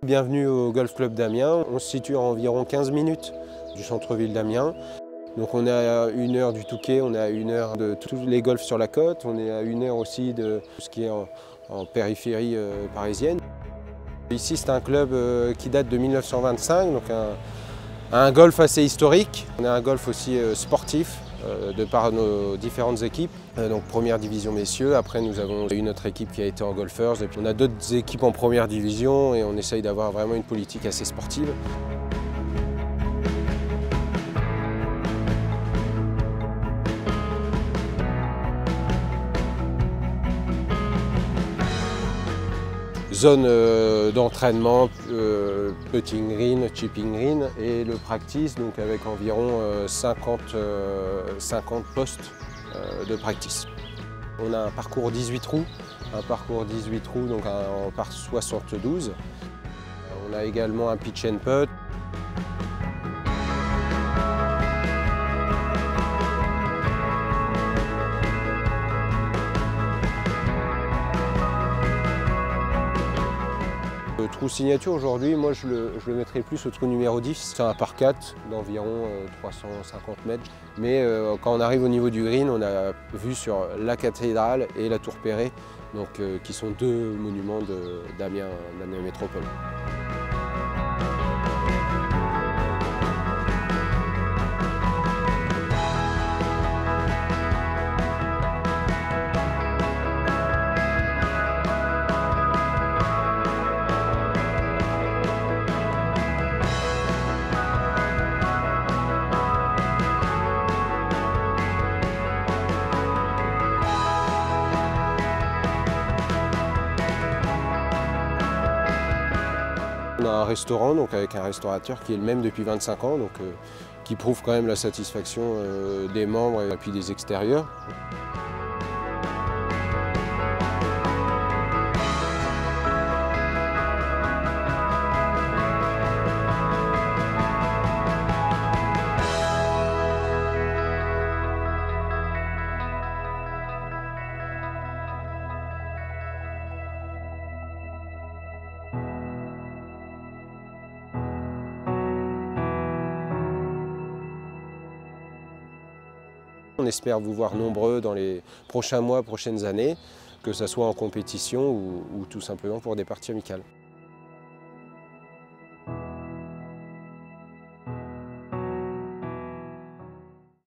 Bienvenue au Golf Club d'Amiens. On se situe à environ 15 minutes du centre-ville d'Amiens. Donc on est à 1 heure du Touquet, on est à 1 heure de tous les golfs sur la côte, on est à 1 heure aussi de tout ce qui est en périphérie parisienne. Ici c'est un club qui date de 1925, donc un golf assez historique. On a un golf aussi sportif de par nos différentes équipes. Donc première division messieurs, après nous avons eu notre équipe qui a été en golfers et puis on a d'autres équipes en première division et on essaye d'avoir vraiment une politique assez sportive. Zone d'entraînement, putting green, chipping green et le practice donc avec environ 50 postes de practice. On a un parcours 18 trous, donc en par 72. On a également un pitch and putt. Le trou signature aujourd'hui, moi je le mettrais plus au trou numéro 10. C'est un par 4 d'environ 350 mètres. Mais quand on arrive au niveau du green, on a vu sur la cathédrale et la tour Perret, donc, qui sont deux monuments d'Amiens Métropole. On a un restaurant donc avec un restaurateur qui est le même depuis 25 ans, donc, qui prouve quand même la satisfaction des membres et puis des extérieurs. On espère vous voir nombreux dans les prochains mois, prochaines années, que ce soit en compétition ou tout simplement pour des parties amicales.